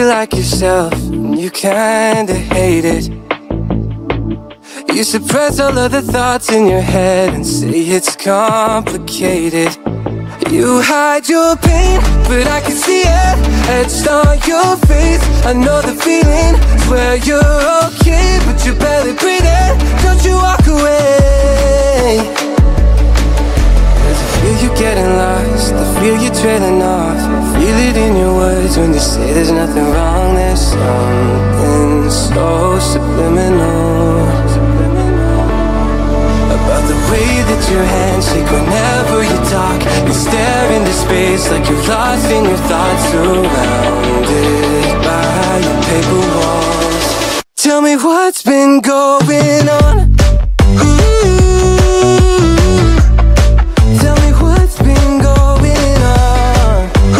like yourself, and you kinda hate it. You suppress all of the thoughts in your head and say it's complicated. You hide your pain, but I can see it etched on your face. I know the feeling, swear you're okay, but you're barely breathing. Don't you walk away. Cause I feel you getting lost, I feel you trailing off. I feel it in your words when you say there's nothing wrong. There's something so subliminal about the way that your hands shake whenever you talk. You stare into space like you're lost in your thoughts, surrounded by your paper walls. Tell me what's been going on. Ooh, tell me what's been going on.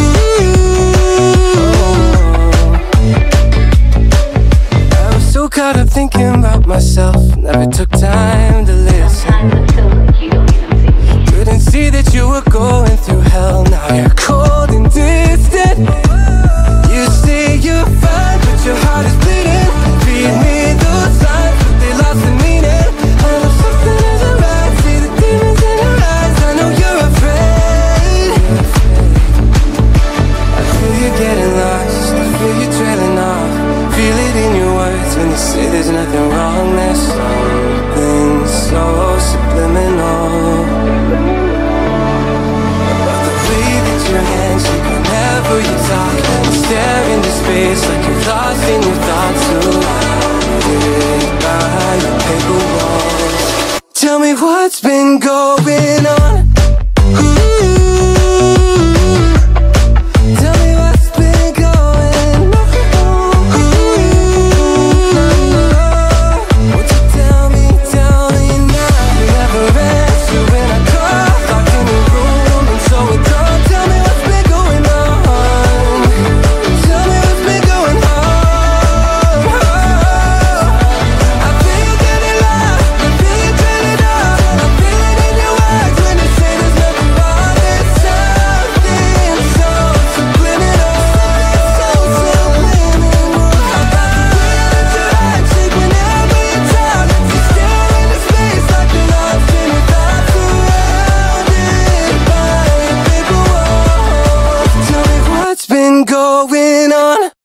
Ooh, I was so caught up thinking about myself, never took time to listen. Couldn't see that you were going through hell. Now you're cold and distant. You say you're fine, but your heart is bleeding. Feed me those signs, but they lost the meaning. I know something isn't right. See the demons in your eyes. I know you're afraid. I feel you getting lost, I feel you trailing off. Feel it in your words when you say there's nothing wrong. There's something so subliminal about the way that your hands shake whenever you talk. You stare into space like you're lost in your thoughts, surrounded by your paper walls. Tell me what's been going on.